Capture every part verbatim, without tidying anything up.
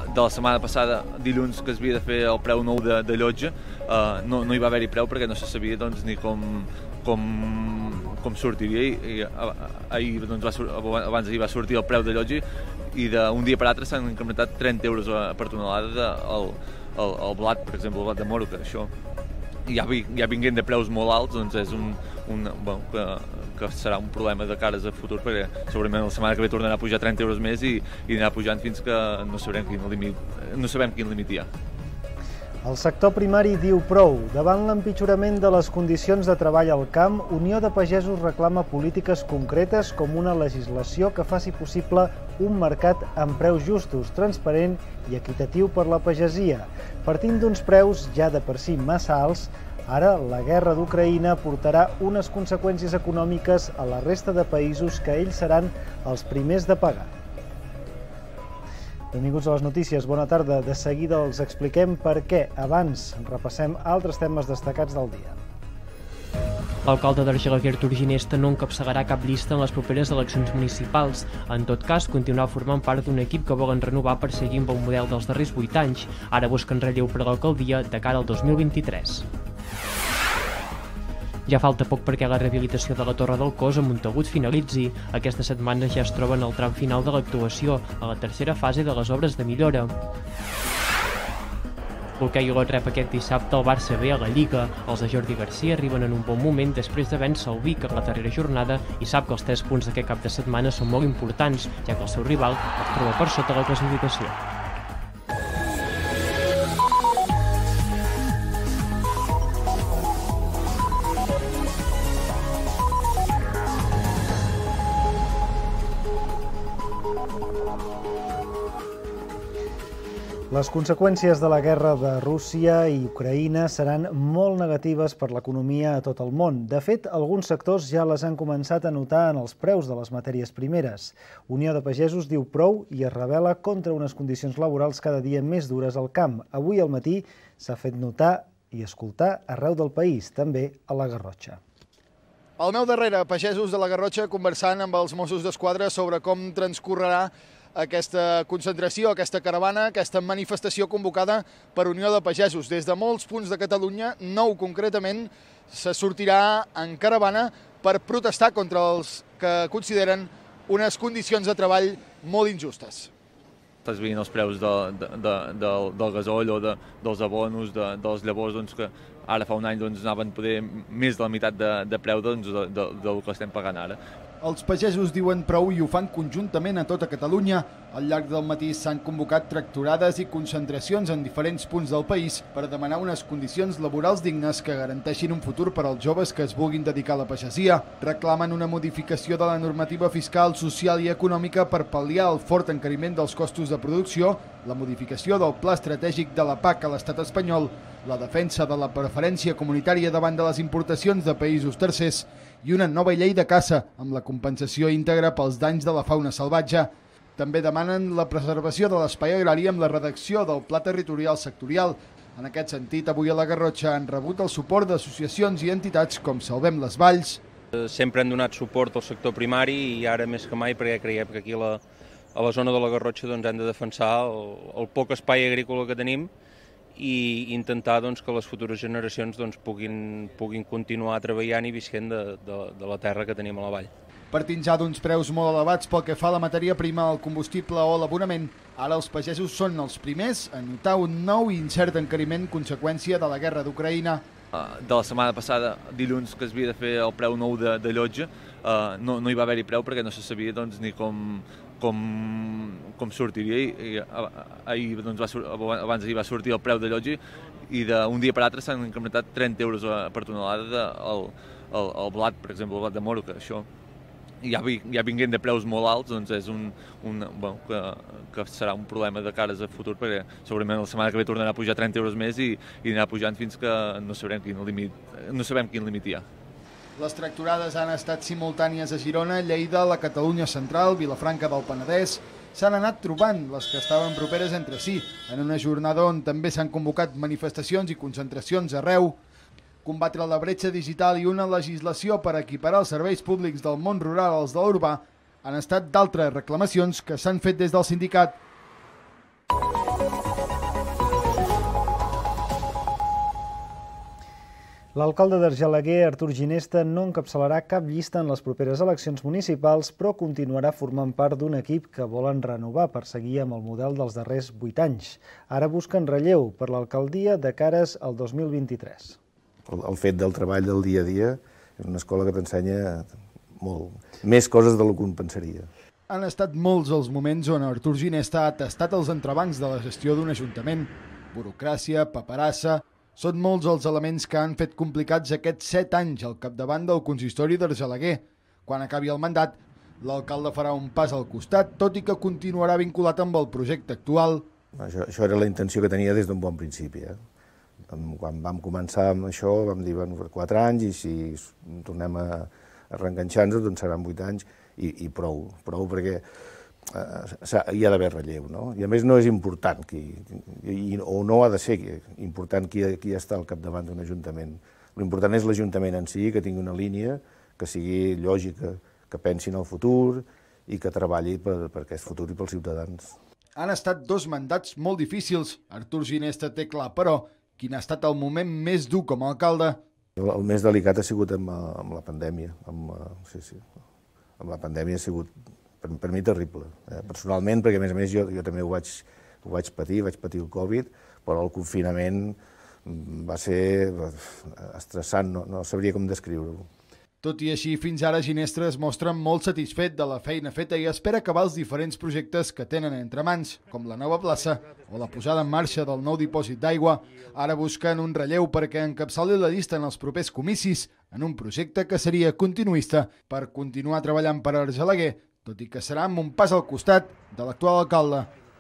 de la setmana passada, dilluns, que es havia de fer el preu nou de, de llotja, uh, no, no hi va haver-hi preu perquè no se sabia doncs, ni com, com, com sortiria. I, i ahir, doncs, va, abans d'ahir va sortir el preu de llotja i d'un dia per altre s'han incrementat trenta euros per tonelada de, el, el, el blat, per exemple, el blat de moro, que això ja, ja vinguent de preus molt alts, doncs és un, un bueno, que, que serà un problema de cares a futur, perquè segurament la setmana que ve tornarà a pujar trenta euros més i, i anirà pujant fins que no sabrem quin límit, no sabem quin límit hi ha. El sector primari diu prou. Davant l'empitjorament de les condicions de treball al camp, Unió de Pagesos reclama polítiques concretes com una legislació que faci possible un mercat amb preus justos, transparent i equitatiu per la pagesia. Partint d'uns preus ja de per si massa alts, ara la guerra d'Ucraïna portarà unes conseqüències econòmiques a la resta de països que ells seran els primers de pagar. Benvinguts a les notícies, bona tarda. De seguida els expliquem per què. Abans repassem altres temes destacats del dia. L'alcalde d'Argelaguer, Artur Ginesta, no encapçalarà cap llista en les properes eleccions municipals. En tot cas, continuarà formant part d'un equip que volen renovar per seguir amb el model dels darrers vuit anys. Ara busquen relleu per a l'alcaldia de cara al dos mil vint-i-tres. Ja falta poc perquè la rehabilitació de la Torre del Cos a Montagut finalitzi. Aquesta setmana ja es troba en el tram final de l'actuació, a la tercera fase de les obres de millora. L'hoquei Olot rep aquest dissabte el Barça B a la Lliga. Els de Jordi Garcia arriben en un bon moment després de vèncer el Vic a la darrera jornada i sap que els tres punts d'aquest cap de setmana són molt importants, ja que el seu rival es troba per sota la classificació. Les conseqüències de la guerra de Rússia i Ucraïna seran molt negatives per l'economia a tot el món. De fet, alguns sectors ja les han començat a notar en els preus de les matèries primeres. Unió de Pagesos diu prou i es rebel·la contra unes condicions laborals cada dia més dures al camp. Avui al matí s'ha fet notar i escoltar arreu del país, també a la Garrotxa. Al meu darrere, pagesos de la Garrotxa conversant amb els Mossos d'Esquadra sobre com transcorrerà aquesta concentració, aquesta caravana, aquesta manifestació convocada per Unió de Pagesos. Des de molts punts de Catalunya, nou concretament, se sortirà en caravana per protestar contra els que consideren unes condicions de treball molt injustes. Estàs veient els preus de, de, de, del, del gasoll o de, dels abonos, de, de les llavors, doncs, que ara fa un any doncs, anaven poder més de la meitat de, de preu doncs, de, de, del que estem pagant ara. Els pagesos diuen prou i ho fan conjuntament a tota Catalunya. Al llarg del matí s'han convocat tractorades i concentracions en diferents punts del país per demanar unes condicions laborals dignes que garanteixin un futur per als joves que es vulguin dedicar a la pagesia. Reclamen una modificació de la normativa fiscal, social i econòmica per pal·liar el fort encariment dels costos de producció, la modificació del pla estratègic de la P A C a l'estat espanyol, la defensa de la preferència comunitària davant de les importacions de països tercers i una nova llei de caça amb la compensació íntegra pels danys de la fauna salvatge. També demanen la preservació de l'espai agrari amb la redacció del Pla Territorial Sectorial. En aquest sentit, avui a la Garrotxa han rebut el suport d'associacions i entitats com Salvem les Valls. Sempre han donat suport al sector primari i ara més que mai perquè creiem que aquí a la, a la zona de la Garrotxa doncs, hem de defensar el, el poc espai agrícola que tenim i intentar doncs, que les futures generacions doncs, puguin, puguin continuar treballant i visquent de, de, de la terra que tenim a la vall. Partint ja d'uns preus molt elevats pel que fa a la matèria prima, el combustible o l'abonament, ara els pagesos són els primers a notar un nou i incert encariment conseqüència de la guerra d'Ucraïna. De la setmana passada, dilluns, que es havia de fer el preu nou de, de llotja, no, no hi va haver-hi preu perquè no se sabia doncs, ni com, com, com sortiria. I, ahir, doncs, va, abans d'ahir va sortir el preu de llotja i d'un dia per altre s'han incrementat trenta euros per tonelada de, el, el, el blat, per exemple, el blat de moro, que això ja, ja vinguent de preus molt alts, doncs és un, un bueno, que, que serà un problema de cares a futur, perquè segurament la setmana que ve tornarà a pujar trenta euros més i, i anirà pujant fins que no sabrem quin límit, no sabem quin límit hi ha. Les tractorades han estat simultànies a Girona, Lleida, la Catalunya Central, Vilafranca del Penedès. S'han anat trobant les que estaven properes entre si, en una jornada on també s'han convocat manifestacions i concentracions arreu. Combatre la bretxa digital i una legislació per equiparar els serveis públics del món rural als de l'urbà han estat d'altres reclamacions que s'han fet des del sindicat. L'alcalde d'Argelaguer, Artur Ginesta, no encapçalarà cap llista en les properes eleccions municipals, però continuarà formant part d'un equip que volen renovar per seguir amb el model dels darrers vuit anys. Ara busquen relleu per l'alcaldia de cares al dos mil vint-i-tres. El, el fet del treball del dia a dia és una escola que t'ensenya molt, més coses del que un pensaria. Han estat molts els moments on Artur Ginesta ha tastat els entrebancs de la gestió d'un ajuntament. Burocràcia, paperassa... Són molts els elements que han fet complicats aquests set anys al capdavant del consistori d'Argelaguer. Quan acabi el mandat, l'alcalde farà un pas al costat, tot i que continuarà vinculat amb el projecte actual. Això, això era la intenció que tenia des d'un bon principi. Eh? Quan vam començar amb això vam dir bueno, per quatre anys i si tornem a, a reenganxar-nos doncs seran vuit anys i, i prou, prou perquè Uh, hi ha d'haver relleu, no? I a més no és important, qui, i, o no ha de ser important qui, qui està al capdavant d'un ajuntament. L'important és l'Ajuntament en si, que tingui una línia, que sigui lògica, que pensi en el futur i que treballi per, per aquest futur i pels ciutadans. Han estat dos mandats molt difícils. Artur Ginesta té clar, però, quin ha estat el moment més dur com a alcalde? El, el més delicat ha sigut amb, amb la pandèmia. Amb, sí, sí. Amb la pandèmia ha sigut... Per, per mi terrible, eh? Personalment, perquè a més a més jo, jo també ho vaig, ho vaig patir, vaig patir el Covid, però el confinament va ser estressant, no, no sabria com descriure-ho. Tot i així, fins ara Ginesta es mostra molt satisfet de la feina feta i espera acabar els diferents projectes que tenen entre mans, com la nova plaça o la posada en marxa del nou dipòsit d'aigua. Ara busquen un relleu perquè encapçali la llista en els propers comicis, en un projecte que seria continuista per continuar treballant per Argelaguer, tot i que serà amb un pas al costat de l'actual alcalde.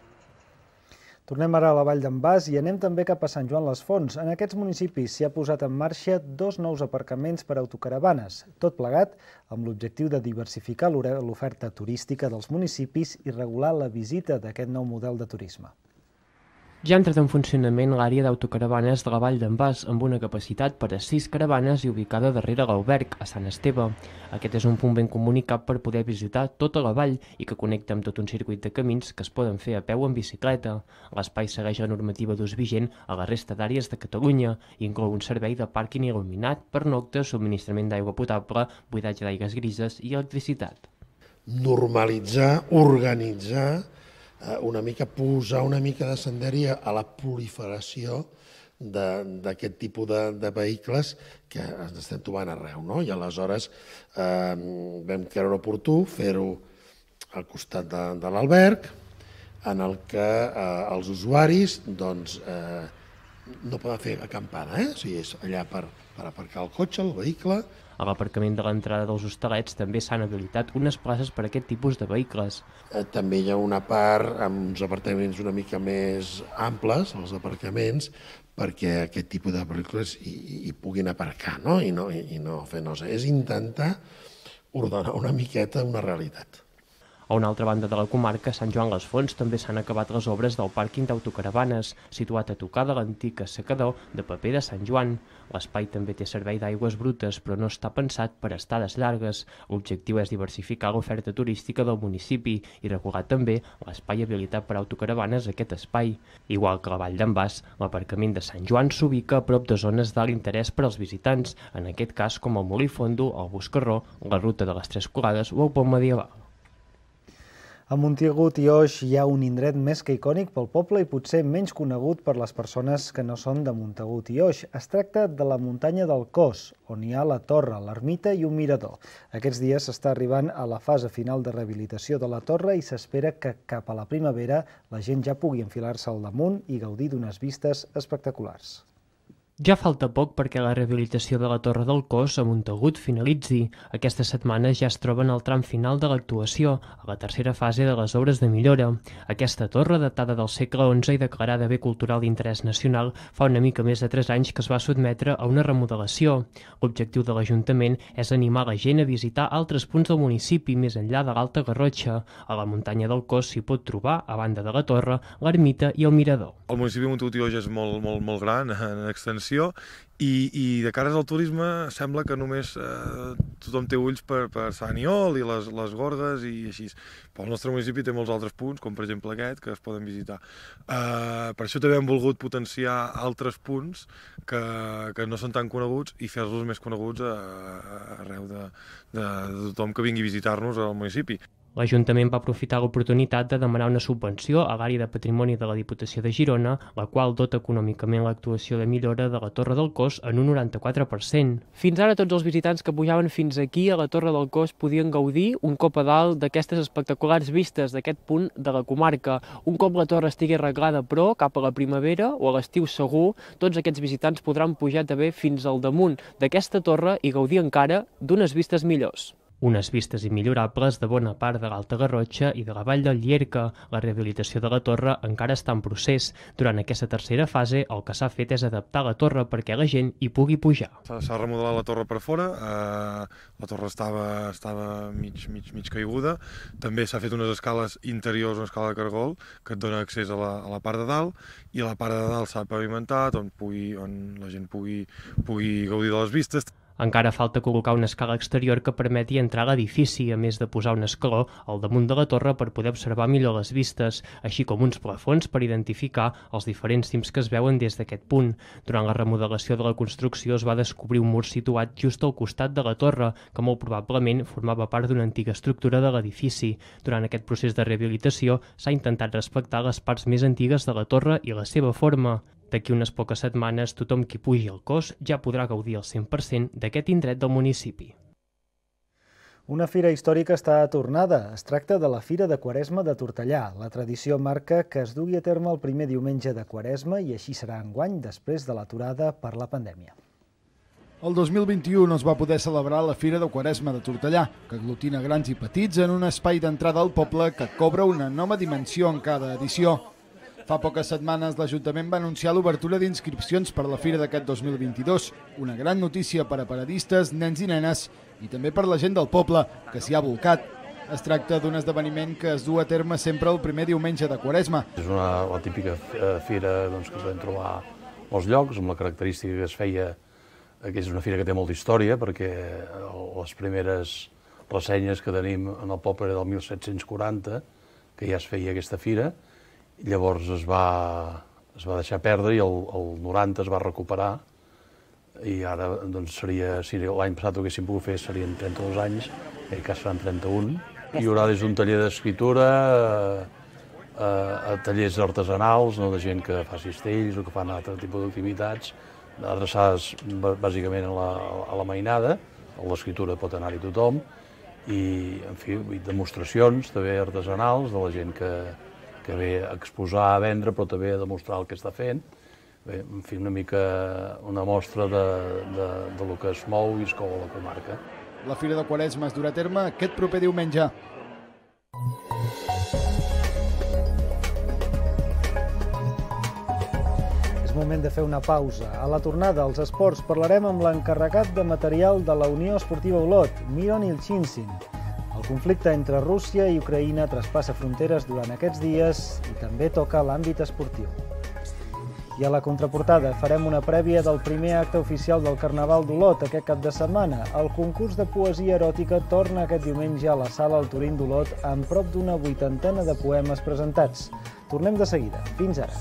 Tornem ara a la Vall d'en Bas i anem també cap a Sant Joan les Fonts. En aquests municipis s'hi ha posat en marxa dos nous aparcaments per a autocaravanes, tot plegat amb l'objectiu de diversificar l'oferta turística dels municipis i regular la visita d'aquest nou model de turisme. Ja ha entrat en funcionament l'àrea d'autocaravanes de la Vall d'en Bas, amb una capacitat per a sis caravanes i ubicada darrere l'Alberg, a Sant Esteve. Aquest és un punt ben comunicat per poder visitar tota la vall i que connecta amb tot un circuit de camins que es poden fer a peu o en bicicleta. L'espai segueix la normativa d'ús vigent a la resta d'àrees de Catalunya i inclou un servei de pàrquing il·luminat, pernoctes, subministrament d'aigua potable, buidatge d'aigues grises i electricitat. Normalitzar, organitzar, una mica posar una mica de senderi a la proliferació d'aquest tipus de, de vehicles que ens estem trobant arreu, no? I aleshores eh, vam creure oportú fer-ho al costat de, de l'alberg, en el que eh, els usuaris doncs, eh, no poden fer acampada, eh? O sigui, és allà per, per aparcar el cotxe, el vehicle. A l'aparcament de l'entrada dels hostalets també s'han habilitat unes places per a aquest tipus de vehicles. Eh, també hi ha una part amb uns apartaments una mica més amples, els aparcaments, perquè aquest tipus de vehicles hi, hi puguin aparcar, no? I no, i, i no fer nosa. És intentar ordenar una miqueta una realitat. A una altra banda de la comarca, Sant Joan les Fonts, també s'han acabat les obres del pàrquing d'autocaravanes, situat a tocar de l'antic assecador de paper de Sant Joan. L'espai també té servei d'aigües brutes, però no està pensat per estades llargues. L'objectiu és diversificar l'oferta turística del municipi i regular també l'espai habilitat per autocaravanes a aquest espai. Igual que la Vall d'en Bas, l'aparcament de Sant Joan s'ubica a prop de zones d'alt interès per als visitants, en aquest cas com el Molí Fondo, el Buscarró, la ruta de les Tres Colades o el Pont Medieval. A Montagut i Oix hi ha un indret més que icònic pel poble i potser menys conegut per les persones que no són de Montagut i Oix. Es tracta de la muntanya del Cos, on hi ha la torre, l'ermita i un mirador. Aquests dies s'està arribant a la fase final de rehabilitació de la torre i s'espera que cap a la primavera la gent ja pugui enfilar-se al damunt i gaudir d'unes vistes espectaculars. Ja falta poc perquè la rehabilitació de la Torre del Cos a Montagut finalitzi. Aquesta setmana ja es troben al tram final de l'actuació, a la tercera fase de les obres de millora. Aquesta torre, datada del segle onze i declarada bé cultural d'interès nacional, fa una mica més de tres anys que es va sotmetre a una remodelació. L'objectiu de l'Ajuntament és animar la gent a visitar altres punts del municipi més enllà de l'Alta Garrotxa. A la muntanya del Cos s'hi pot trobar, a banda de la torre, l'ermita i el mirador. El municipi de Montagut i Oix és molt, molt, molt gran en extensió inversió, i, i de cares al turisme sembla que només eh, tothom té ulls per, per Sant Aniol i les, les Gorgues i així. Però el nostre municipi té molts altres punts, com per exemple aquest, que es poden visitar. Eh, per això també hem volgut potenciar altres punts que, que no són tan coneguts i fer-los més coneguts a, a, arreu de, de, de tothom que vingui a visitar-nos al municipi. L'Ajuntament va aprofitar l'oportunitat de demanar una subvenció a l'àrea de patrimoni de la Diputació de Girona, la qual dota econòmicament l'actuació de millora de la Torre del Cos en un noranta-quatre per cent. Fins ara tots els visitants que pujaven fins aquí a la Torre del Cos podien gaudir un cop a dalt d'aquestes espectaculars vistes d'aquest punt de la comarca. Un cop la torre estigui arreglada, però, cap a la primavera o a l'estiu segur, tots aquests visitants podran pujar també fins al damunt d'aquesta torre i gaudir encara d'unes vistes millors. Unes vistes immillorables de bona part de l'Alta Garrotxa i de la Vall del Llierca. La rehabilitació de la torre encara està en procés. Durant aquesta tercera fase, el que s'ha fet és adaptar la torre perquè la gent hi pugui pujar. S'ha remodelat la torre per fora, eh, la torre estava, estava mig, mig, mig caiguda. També s'ha fet unes escales interiors, una escala de cargol, que et dona accés a la, a la part de dalt, i a la part de dalt s'ha pavimentat, on, pugui, on la gent pugui, pugui gaudir de les vistes. Encara falta col·locar una escala exterior que permeti entrar a l'edifici, a més de posar un escaló al damunt de la torre per poder observar millor les vistes, així com uns plafons per identificar els diferents cims que es veuen des d'aquest punt. Durant la remodelació de la construcció es va descobrir un mur situat just al costat de la torre, que molt probablement formava part d'una antiga estructura de l'edifici. Durant aquest procés de rehabilitació s'ha intentat respectar les parts més antigues de la torre i la seva forma. D'aquí unes poques setmanes, tothom qui pugi al Cos ja podrà gaudir al cent per cent d'aquest indret del municipi. Una fira històrica està tornada. Es tracta de la Fira de Quaresma de Tortellà. La tradició marca que es dugui a terme el primer diumenge de Quaresma i així serà enguany després de l'aturada per la pandèmia. El dos mil vint-i-u no es va poder celebrar la Fira de Quaresma de Tortellà, que aglutina grans i petits en un espai d'entrada al poble que cobra una nova dimensió en cada edició. Fa poques setmanes l'Ajuntament va anunciar l'obertura d'inscripcions per la Fira d'aquest dos mil vint-i-dos, una gran notícia per a paradistes, nens i nenes i també per la gent del poble, que s'hi ha volcat. Es tracta d'un esdeveniment que es du a terme sempre el primer diumenge de Quaresma. És una, la típica fira doncs, que podem trobar molts llocs, amb la característica que es feia, que és una fira que té molta història, perquè les primeres ressenyes que tenim en el poble era del mil set-cents quaranta, que ja es feia aquesta fira. Llavors es va, es va deixar perdre i el, el noranta es va recuperar i ara doncs, seria, si l'any passat ho haguéssim pogut fer serien trenta-dos anys, en aquest cas seran trenta-un. Hi haurà des d'un taller d'escriptura a, a, a tallers artesanals, no, de gent que fa cistells o que fan altre tipus d'activitats, adreçades bàsicament a la, a la mainada, a l'escriptura pot anar-hi tothom, i en fi, demostracions també artesanals de la gent que que ve a exposar, a vendre, però també a demostrar el que està fent. Bé, en fi, una mica una mostra de, de, de lo que es mou i es cou a la comarca. La Fira de Quaresma es durà a terme aquest proper diumenge. És moment de fer una pausa. A la tornada als esports parlarem amb l'encarregat de material de la Unió Esportiva Olot, Miron Ilchinsin. El conflicte entre Rússia i Ucraïna traspassa fronteres durant aquests dies i també toca l'àmbit esportiu. I a la contraportada farem una prèvia del primer acte oficial del Carnaval d'Olot aquest cap de setmana. El concurs de poesia eròtica torna aquest diumenge a la sala El Turín d'Olot amb prop d'una vuitantena de poemes presentats. Tornem de seguida. Fins ara.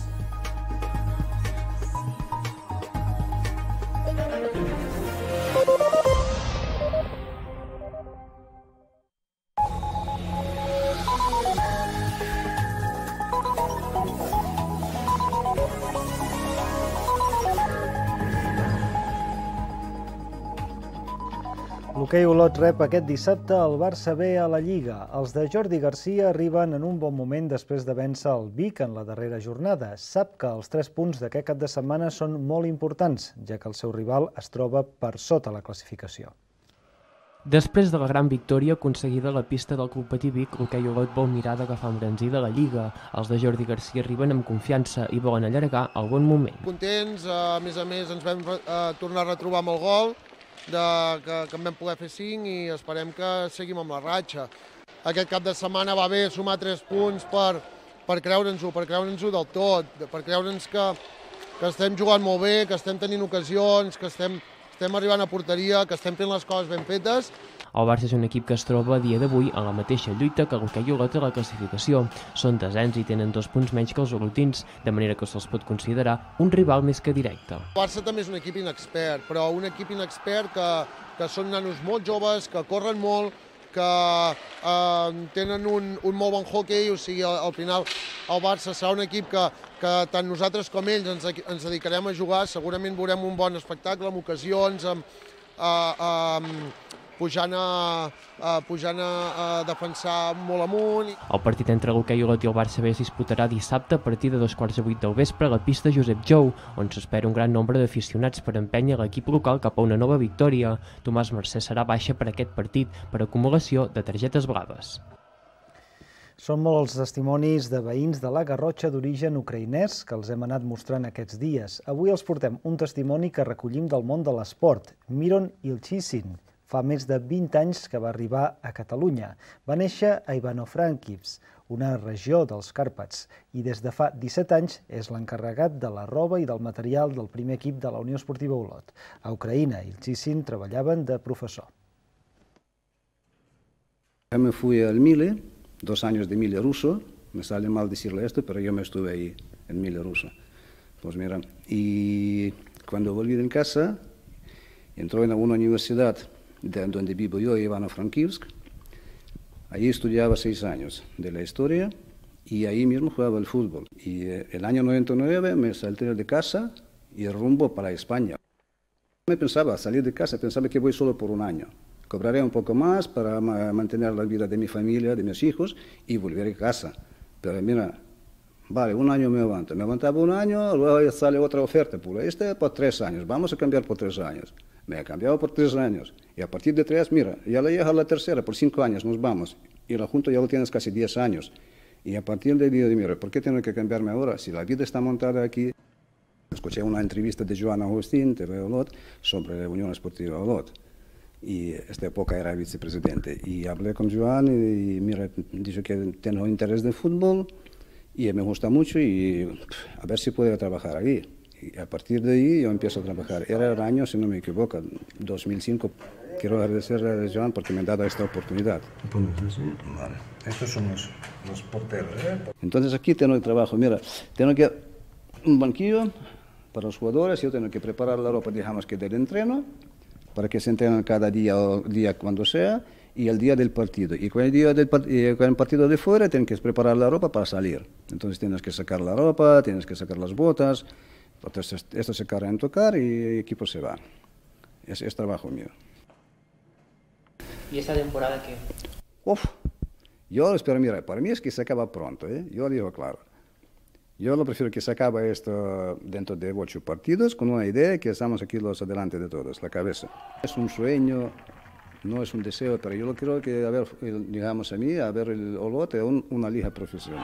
L'hoquei Olot rep aquest dissabte el Barça B a la Lliga. Els de Jordi Garcia arriben en un bon moment després de vèncer el Vic en la darrera jornada. Sap que els tres punts d'aquest cap de setmana són molt importants, ja que el seu rival es troba per sota la classificació. Després de la gran victòria aconseguida a la pista del Club Patí Vic, l'hoquei Olot vol mirar d'agafar embranzida la Lliga. Els de Jordi Garcia arriben amb confiança i volen allargar el bon moment. Contents, a més a més ens vam tornar a retrobar amb el gol, De, que, que en vam poder fer cinc i esperem que seguim amb la ratxa. Aquest cap de setmana va bé sumar tres punts per, per creure'ns-ho, per creure'ns-ho del tot, per creure'ns que, que estem jugant molt bé, que estem tenint ocasions, que estem, estem arribant a porteria, que estem fent les coses ben fetes. El Barça és un equip que es troba a dia d'avui en la mateixa lluita que el que hi Olot a la classificació. Són desens i tenen dos punts menys que els olotins, de manera que se'ls pot considerar un rival més que directe. El Barça també és un equip inexpert, però un equip inexpert que, que són nanos molt joves, que corren molt, que eh, tenen un, un molt bon hockey, o sigui, al, al final el Barça serà un equip que, que tant nosaltres com ells ens, ens dedicarem a jugar, segurament veurem un bon espectacle, amb ocasions, amb, eh, eh, pujant a, a, pujant a, a defensar molt amunt. El partit entre l'hoquei Olot i el Barça B es disputarà dissabte a partir de dos quarts de vuit del vespre a la pista Josep Jou, on s'espera un gran nombre d'aficionats per empènyer l'equip local cap a una nova victòria. Tomàs Mercè serà baixa per aquest partit per acumulació de targetes blaves. Són molts els testimonis de veïns de la Garrotxa d'origen ucraïnès que els hem anat mostrant aquests dies. Avui els portem un testimoni que recollim del món de l'esport, Miron Ilchisin. Fa més de vint anys que va arribar a Catalunya. Va néixer a Ivano-Frankivsk, una regió dels Càrpats, i des de fa disset anys és l'encarregat de la roba i del material del primer equip de la Unió Esportiva Olot. A Ucraïna, Ilchisin treballaven de professor. Me fui al Mile, dos años de Mile ruso. Me sale mal decirle esto, pero yo me estuve ahí en Mile ruso. Pues mira, y cuando volví de casa, entró en una universidad de donde vivo yo, Ivano-Frankivsk. Allí estudiaba seis años de la historia y ahí mismo jugaba el fútbol. Y eh, el año noventa y nueve me salté de casa y rumbo para España. Me pensaba salir de casa, pensaba que voy solo por un año. Cobraré un poco más para ma mantener la vida de mi familia, de mis hijos y volver a casa. Pero mira, vale, un año me aguanto. Me aguantaba un año, luego sale otra oferta. Por este por tres años, vamos a cambiar por tres años. Me ha cambiado por tres años. Y a partir de tres, mira, ya le llega a la tercera, por cinco años nos vamos. Y la junta ya lo tienes casi diez años. Y a partir de ahí, mira, ¿por qué tengo que cambiarme ahora? Si la vida está montada aquí. Escuché una entrevista de Joan Agustín, T V Olot, sobre la Unión Esportiva Olot. Y esta época era vicepresidente. Y hablé con Joan y, mira, dijo que tengo interés de fútbol y me gusta mucho y a ver si puedo trabajar aquí. Y a partir de ahí yo empiezo a trabajar. Era el año, si no me equivoco, dos mil cinco. Quiero agradecerle a Joan porque me ha dado esta oportunidad. Vale. Estos son los, los porteros, ¿eh? Entonces aquí tengo el trabajo. Mira, tengo que un banquillo para los jugadores. Yo tengo que preparar la ropa, digamos que del entreno, para que se entrenen cada día o día cuando sea, y el día del partido. Y con el día del part y con el partido de fuera, tienes que preparar la ropa para salir. Entonces tienes que sacar la ropa, tienes que sacar las botas. Entonces, esto se carga en tocar y el equipo se va. Es, es trabajo mío. ¿Y esta temporada qué? Uf, yo espero, mira, para mí es que se acaba pronto, ¿eh? Yo digo claro. Yo lo prefiero que se acabe esto dentro de ocho partidos con una idea que estamos aquí los adelante de todos, la cabeza. Es un sueño, no es un deseo, pero yo lo quiero que, a ver, digamos a mí, a ver el Olot un, una liga profesional.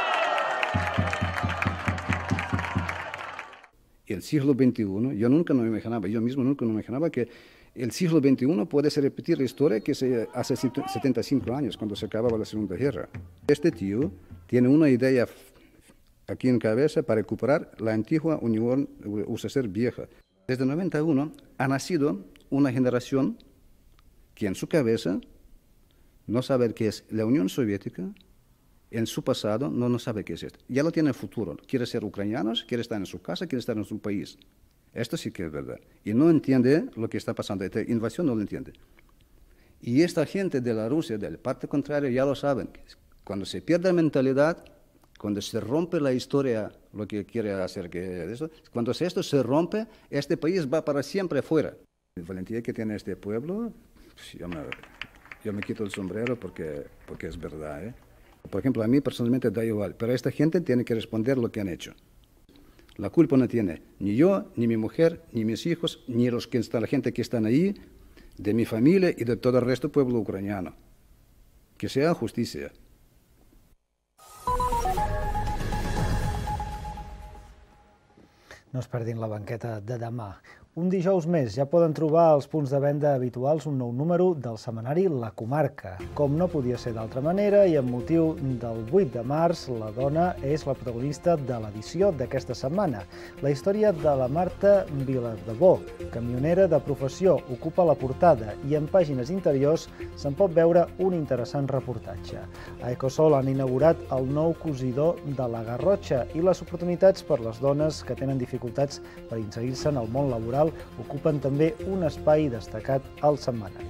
El siglo veintiuno, yo nunca me imaginaba, yo mismo nunca me imaginaba que el siglo veintiuno puede repetir la historia que se hace setenta y cinco años, cuando se acababa la Segunda Guerra. Este tío tiene una idea aquí en cabeza para recuperar la antigua Unión U S S R vieja. Desde el noventa y uno ha nacido una generación que en su cabeza no sabe qué es la Unión Soviética, en su pasado no, no sabe qué es esto. Ya lo tiene en el futuro. Quiere ser ucranianos, quiere estar en su casa, quiere estar en su país. Esto sí que es verdad. Y no entiende lo que está pasando. Esta invasión no lo entiende. Y esta gente de la Rusia, de la parte contraria, ya lo saben. Cuando se pierde la mentalidad, cuando se rompe la historia, lo que quiere hacer que eso, cuando esto se rompe, este país va para siempre afuera. La valentía que tiene este pueblo, pues yo, me, yo me quito el sombrero porque, porque es verdad, ¿eh? Por ejemplo, a mí personalmente da igual, pero esta gente tiene que responder lo que han hecho. La culpa no tiene ni yo, ni mi mujer, ni mis hijos, ni los que están, la gente que están ahí, de mi familia y de todo el resto del pueblo ucraniano. Que sea justicia. No es perdin la banqueta de demà. Un dijous més ja poden trobar als punts de venda habituals un nou número del setmanari La Comarca. Com no podia ser d'altra manera i amb motiu del vuit de març, la dona és la protagonista de l'edició d'aquesta setmana. La història de la Marta Vilardebó, camionera de professió, ocupa la portada i en pàgines interiors se'n pot veure un interessant reportatge. A Ecosol han inaugurat el nou cosidor de la Garrotxa i les oportunitats per les dones que tenen dificultats per inserir-se en el món laboral ocupen també un espai destacat al setmanari.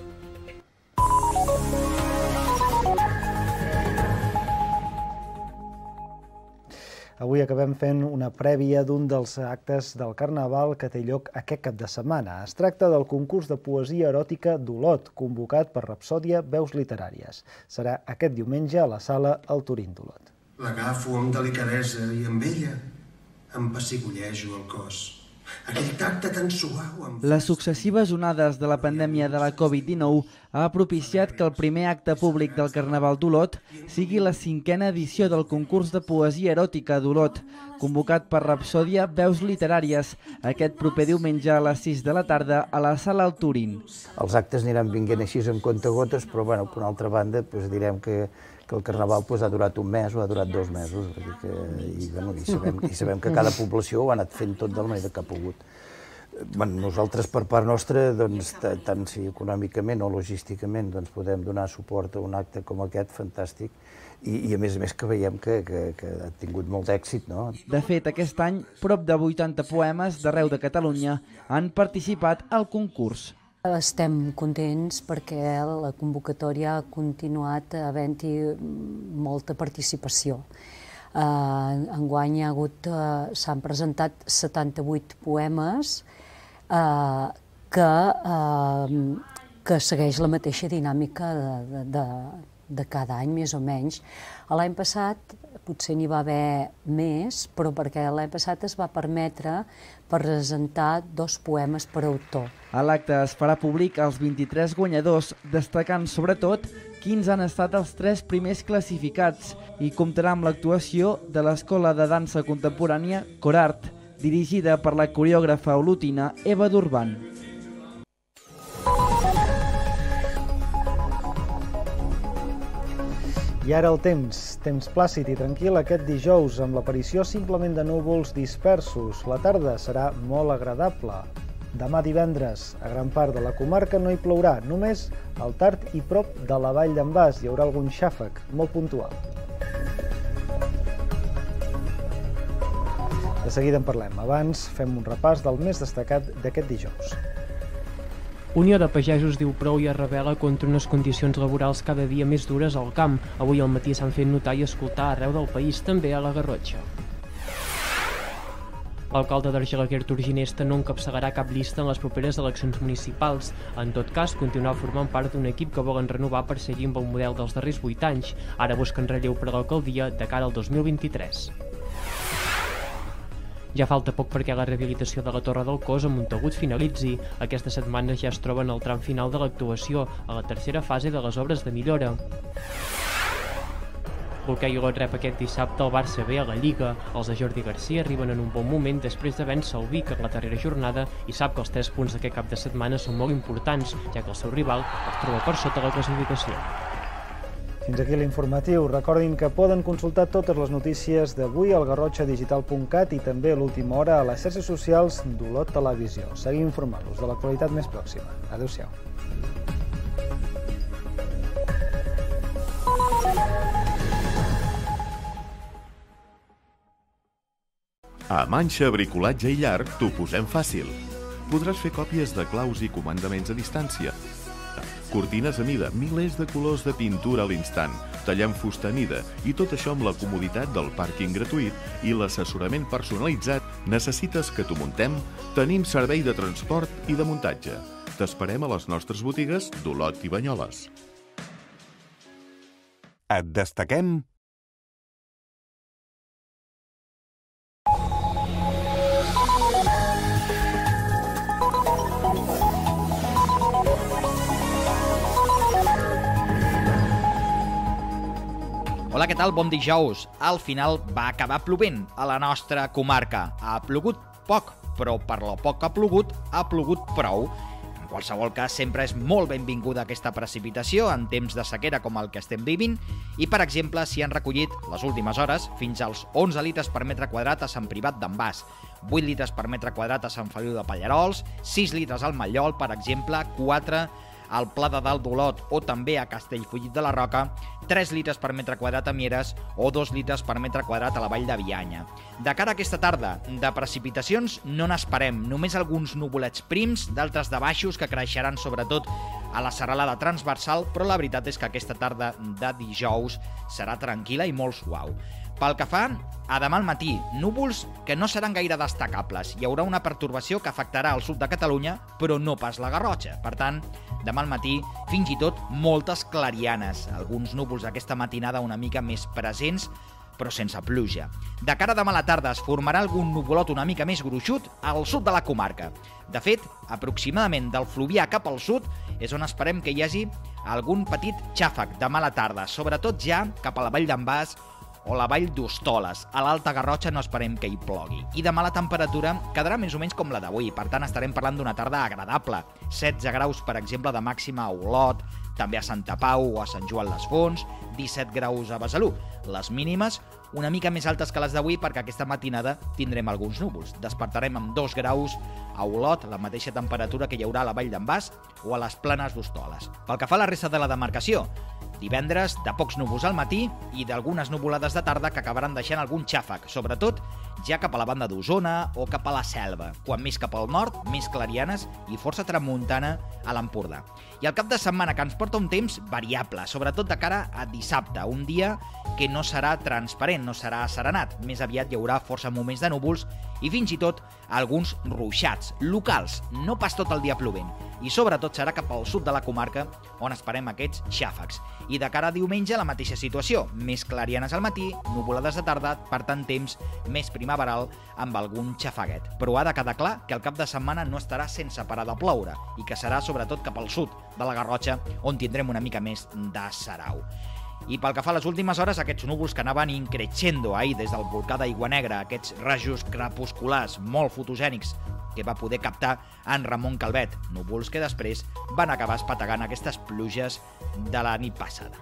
Avui acabem fent una prèvia d'un dels actes del Carnaval que té lloc aquest cap de setmana. Es tracta del concurs de poesia eròtica d'Olot, convocat per Rapsòdia Veus Literàries. Serà aquest diumenge a la sala El Turín d'Olot. L'agafo amb delicadesa i amb ella em pessigollejo el cos. Aquell tacte tan suau... Les successives onades de la pandèmia de la Covid dinou ha propiciat que el primer acte públic del Carnaval d'Olot sigui la cinquena edició del concurs de poesia eròtica d'Olot, convocat per Rapsòdia Veus Literàries, aquest proper diumenge a les sis de la tarda a la sala El Turín. Els actes aniran vinguent així amb comptagotes, però bueno, per una altra banda doncs, direm que que el Carnaval pues, ha durat un mes o ha durat dos mesos, que, i, bueno, i, sabem, i sabem que cada població ho ha anat fent tot de la manera que ha pogut. Bueno, nosaltres, per part nostra, doncs, tant si econòmicament o logísticament doncs, podem donar suport a un acte com aquest, fantàstic, i, i a més a més que veiem que, que, que ha tingut molt d'èxit. No? De fet, aquest any, prop de vuitanta poemes d'arreu de Catalunya han participat al concurs. Estem contents perquè la convocatòria ha continuat havent-hi molta participació. Enguany hi ha hagut, s'han presentat setanta-vuit poemes que, que segueix la mateixa dinàmica de, de, de cada any, més o menys. L'any passat potser n'hi va haver més, però perquè l'any passat es va permetre presentar dos poemes per autor. A l'acte es farà públic els vint-i-tres guanyadors, destacant sobretot quins han estat els tres primers classificats i comptarà amb l'actuació de l'Escola de Dansa Contemporània Corart, dirigida per la coreògrafa olotina Eva Durban. I ara el temps, temps plàcid i tranquil aquest dijous amb l'aparició simplement de núvols dispersos. La tarda serà molt agradable. Demà divendres, a gran part de la comarca no hi plourà, només al Tard i prop de la Vall d'en Bas hi haurà algun xàfec molt puntual. De seguida en parlem. Abans fem un repàs del més destacat d'aquest dijous. Unió de Pagesos diu prou i es rebel·la contra unes condicions laborals cada dia més dures al camp. Avui al matí s'han fet notar i escoltar arreu del país, també a la Garrotxa. L'alcalde d'Argelaguer Turginesta no encapçalarà cap llista en les properes eleccions municipals. En tot cas, continuarà formant part d'un equip que volen renovar per seguir amb el model dels darrers vuit anys. Ara busquen relleu per a l'alcaldia de cara al dos mil vint-i-tres. Ja falta poc perquè la rehabilitació de la Torre del Cos a Montagut finalitzi. Aquesta setmana ja es troba en el tram final de l'actuació, a la tercera fase de les obres de millora. L'Hoquei Olot rep aquest dissabte el Barça B a la Lliga. Els de Jordi Garcia arriben en un bon moment després de vèncer el Vic en la darrera jornada i sap que els tres punts d'aquest cap de setmana són molt importants, ja que el seu rival es troba per sota la classificació. Fins aquí l'informatiu. Recordin que poden consultar totes les notícies d'avui al garrotxa digital punt cat i també a l'última hora a les xarxes socials d'Olot Televisió. Seguim informant-los de l'actualitat més pròxima. Adéu-siau. A Manxa Bricolatge i Llar t'ho posem fàcil. Podràs fer còpies de claus i comandaments a distància, cortines a mida, milers de colors de pintura a l'instant, tallant fusta a mida i tot això amb la comoditat del pàrquing gratuït i l'assessorament personalitzat. Necessites que t'ho muntem? Tenim servei de transport i de muntatge. T'esperem a les nostres botigues d'Olot i Banyoles. Et destaquem Hola, què tal? Bon dijous. Al final va acabar plovent a la nostra comarca. Ha plogut poc, però per lo poc que ha plogut, ha plogut prou. En qualsevol cas, sempre és molt benvinguda aquesta precipitació en temps de sequera com el que estem vivint i, per exemple, s'hi han recollit les últimes hores fins als onze litres per metre quadrat a Sant Privat d'en Bas, vuit litres per metre quadrat a Sant Feliu de Pallarols, sis litres al Mallol, per exemple, quatre al Pla de Dalt d'Olot o també a Castellfollit de la Roca, tres litres per metre quadrat a Mieres o dos litres per metre quadrat a la Vall de Bianya. De cara a aquesta tarda, de precipitacions no n'esperem, només alguns nuvolets prims, d'altres de baixos que creixeran sobretot a la serralada transversal, però la veritat és que aquesta tarda de dijous serà tranquil·la i molt suau. Pel que fa a demà al matí, núvols que no seran gaire destacables. Hi haurà una pertorbació que afectarà el sud de Catalunya, però no pas la Garrotxa. Per tant, demà al matí, fins i tot moltes clarianes. Alguns núvols aquesta matinada una mica més presents, però sense pluja. De cara a demà a la tarda es formarà algun nuvolot una mica més gruixut al sud de la comarca. De fet, aproximadament del Fluvià cap al sud és on esperem que hi hagi algun petit xàfec demà a la tarda, sobretot ja cap a la Vall d'en Bas o la Vall d'Hostoles. A l'Alta Garrotxa no esperem que hi plogui. I demà la temperatura quedarà més o menys com la d'avui, per tant estarem parlant d'una tarda agradable. setze graus, per exemple, de màxima a Olot, també a Santa Pau o a Sant Joan les Fonts, disset graus a Besalú. Les mínimes una mica més altes que les d'avui perquè aquesta matinada tindrem alguns núvols. Despertarem amb dos graus a Olot, la mateixa temperatura que hi haurà a la Vall d'en Bas o a les Planes d'Hostoles. Pel que fa a la resta de la demarcació, divendres, de pocs núvols al matí i d'algunes nuvolades de tarda que acabaran deixant algun xàfec, sobretot ja cap a la banda d'Osona o cap a la Selva. Quan més cap al nord, més clarianes i força tramuntana a l'Empordà. I el cap de setmana que ens porta un temps variable, sobretot de cara a dissabte, un dia que no serà transparent, no serà asserenat. Més aviat hi haurà força moments de núvols i fins i tot alguns ruixats locals, no pas tot el dia plovent. I sobretot serà cap al sud de la comarca on esperem aquests xàfecs. I de cara a diumenge la mateixa situació, més clarianes al matí, nuvolades de tarda, per tant temps més primaveral amb algun xafaguet. Però ha de quedar clar que el cap de setmana no estarà sense parar de ploure i que serà sobretot cap al sud de la Garrotxa on tindrem una mica més de sarau. I pel que fa a les últimes hores, aquests núvols que anaven increixendo ahir des del volcà d'Aigua Negra, aquests rajos crepusculars molt fotogènics que va poder captar en Ramon Calvet, núvols que després van acabar espategant aquestes pluges de la nit passada.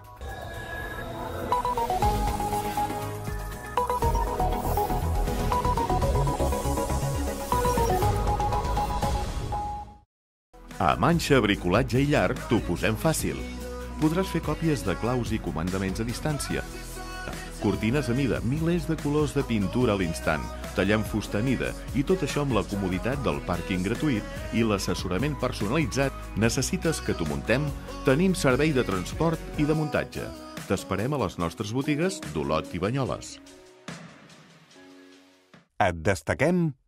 A Manxa Bricolatge i Llar t'ho posem fàcil. Podràs fer còpies de claus i comandaments a distància. Cortines a mida, milers de colors de pintura a l'instant, tallant fusta a mida i tot això amb la comoditat del pàrquing gratuït i l'assessorament personalitzat. Necessites que t'ho muntem? Tenim servei de transport i de muntatge. T'esperem a les nostres botigues d'Olot i Banyoles. Et destaquem